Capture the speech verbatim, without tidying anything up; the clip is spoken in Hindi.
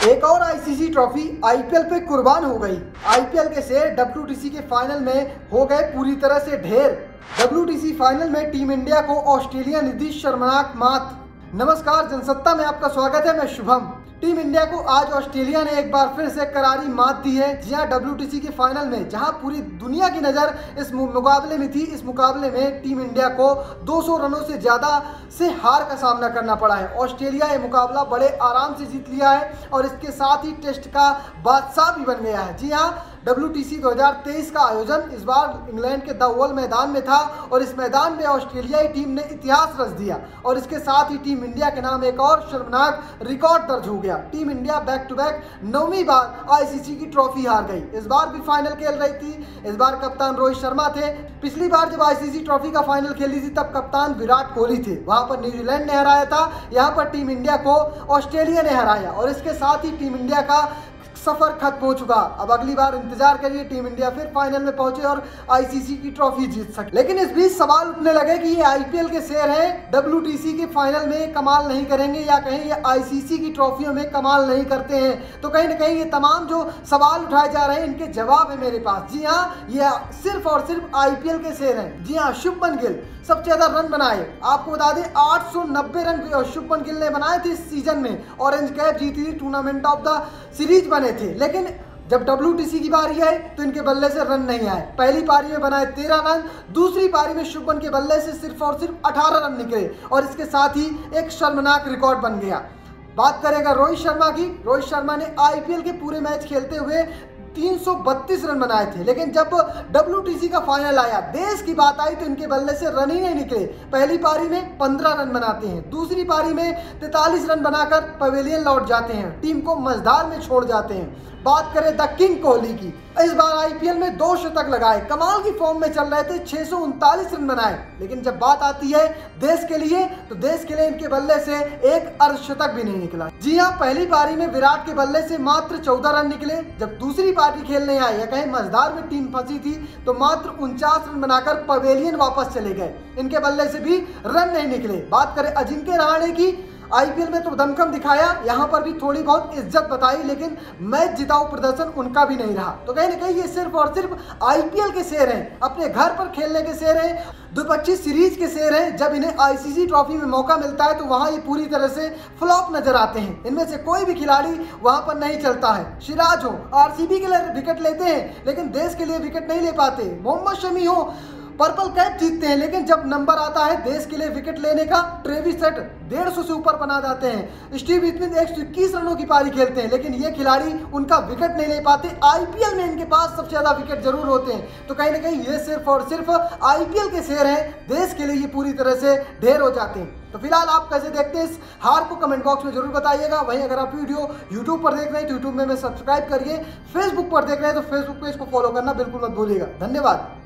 एक और आईसीसी ट्रॉफी आईपीएल पे कुर्बान हो गई। आईपीएल के शेयर डब्ल्यूटीसी के फाइनल में हो गए पूरी तरह से ढेर। डब्ल्यूटीसी फाइनल में टीम इंडिया को ऑस्ट्रेलिया ने दी शर्मनाक मात। नमस्कार, जनसत्ता में आपका स्वागत है। मैं शुभम। टीम इंडिया को आज ऑस्ट्रेलिया ने एक बार फिर से करारी मात दी है। जी हां, डब्ल्यूटीसी के फाइनल में जहां पूरी दुनिया की नज़र इस मुकाबले में थी, इस मुकाबले में टीम इंडिया को दो सौ रनों से ज़्यादा से हार का सामना करना पड़ा है। ऑस्ट्रेलिया ये मुकाबला बड़े आराम से जीत लिया है और इसके साथ ही टेस्ट का बादशाह भी बन गया है। जी हां, डब्ल्यूटीसी दो हज़ार तेईस का आयोजन इस बार इंग्लैंड के द ओवल मैदान में था और इस मैदान में ऑस्ट्रेलियाई टीम ने इतिहास रच दिया और इसके साथ ही टीम इंडिया के नाम एक और शर्मनाक रिकॉर्ड दर्ज हो गया। Team India back to back नौवीं बार आईसीसी की ट्रॉफी हार गई। इस बार भी फाइनल खेल रही थी। इस बार कप्तान रोहित शर्मा थे। पिछली बार जब आईसीसी ट्रॉफी का फाइनल खेली थी तब कप्तान विराट कोहली थे। वहां पर न्यूजीलैंड ने हराया था, यहाँ पर टीम इंडिया को ऑस्ट्रेलिया ने हराया और इसके साथ ही टीम इंडिया का सफर खत्म हो चुका। अब अगली बार इंतजार करिए, टीम इंडिया फिर फाइनल में पहुंचे और आईसीसी की ट्रॉफी जीत सके। लेकिन इस बीच सवाल उठने लगे कि ये आईपीएल के शेर हैं, डब्ल्यूटीसी के फाइनल में कमाल नहीं करेंगे या कहीं ये आईसीसी की ट्रॉफियों में कमाल नहीं करते हैं। तो कहीं ना कहीं ये तमाम जो सवाल उठाए जा रहे हैं इनके जवाब है मेरे पास। जी हाँ, ये सिर्फ और सिर्फ आईपीएल के शेर हैं। जी हाँ, शुभमन गिल सबसे ज्यादा रन बनाए। आपको बता दें आठ सौ नब्बे रन शुभमन गिल ने बनाए थे इस सीजन में। ऑरेंज कैप जीती थी, टूर्नामेंट ऑफ द सीरीज बने थे। लेकिन जब डब्ल्यूटीसी की बारी आई तो इनके बल्ले से रन नहीं आए। पहली पारी में बनाए तेरह रन, दूसरी पारी में शुभमन के बल्ले से सिर्फ और सिर्फ अठारह रन निकले और इसके साथ ही एक शर्मनाक रिकॉर्ड बन गया। बात करेगा रोहित शर्मा की। रोहित शर्मा ने आईपीएल के पूरे मैच खेलते हुए तीन सौ बत्तीस रन बनाए थे, लेकिन जब डब्ल्यूटीसी का फाइनल आया, देश की बात आई तो इनके बल्ले से रन ही नहीं निकले। पहली पारी में पंद्रह रन बनाते हैं, दूसरी पारी में तैंतालीस रन बनाकर पवेलियन लौट जाते हैं, टीम को मझधार में छोड़ जाते हैं। बात करें द किंग कोहली की, इस बार आईपीएल में दो शतक लगाए, कमाल की फॉर्म में चल रहे थे, छह सौ उनतालीस रन बनाए। लेकिन जब बात आती है देश के लिए तो देश के लिए इनके बल्ले से एक अर्धशतक भी नहीं निकला। जी हाँ, पहली पारी में विराट के बल्ले से मात्र चौदह रन निकले। जब दूसरी पारी खेलने आए या कहीं मझधार में टीम फंसी थी तो मात्र उनचास रन बनाकर पवेलियन वापस चले गए। इनके बल्ले से भी रन नहीं निकले। बात करें अजिंक्य रहाणे की, आईपीएल में तो दमखम दिखाया, यहाँ पर भी थोड़ी बहुत इज्जत बताई, लेकिन मैच जिताऊ प्रदर्शन उनका भी नहीं रहा। तो कहीं ना कहीं ये सिर्फ और सिर्फ आईपीएल के शेर हैं, अपने घर पर खेलने के शेर हैं, द्विपक्षीय सीरीज के शेर हैं। जब इन्हें आईसीसी ट्रॉफी में मौका मिलता है तो वहाँ ये पूरी तरह से फ्लॉप नजर आते हैं। इनमें से कोई भी खिलाड़ी वहाँ पर नहीं चलता है। सिराज हो, आरसीबी के लिए विकेट लेते हैं लेकिन देश के लिए विकेट नहीं ले पाते। मोहम्मद शमी हो, पर्पल कैप जीतते हैं, लेकिन जब नंबर आता है देश के लिए विकेट लेने का, ट्रेविस हेड डेढ़ सौ से ऊपर बना जाते हैं। स्टीव स्मिथ एक सौ इक्कीस रनों की पारी खेलते हैं, लेकिन ये खिलाड़ी उनका विकेट नहीं ले पाते। आईपीएल में इनके पास सबसे ज्यादा विकेट जरूर होते हैं। तो कहीं ना कहीं ये सिर्फ और सिर्फ आईपीएल के शेर हैं, देश के लिए ये पूरी तरह से ढेर हो जाते हैं। तो फिलहाल आप कैसे देखते हैं इस हार को कमेंट बॉक्स में जरूर बताइएगा। वहीं अगर आप वीडियो यूट्यूब पर देख रहे हैं तो यूट्यूब में, में सब्सक्राइब करिए। फेसबुक पर देख रहे हैं तो फेसबुक पेज को फॉलो करना बिल्कुल मत भूलिएगा। धन्यवाद।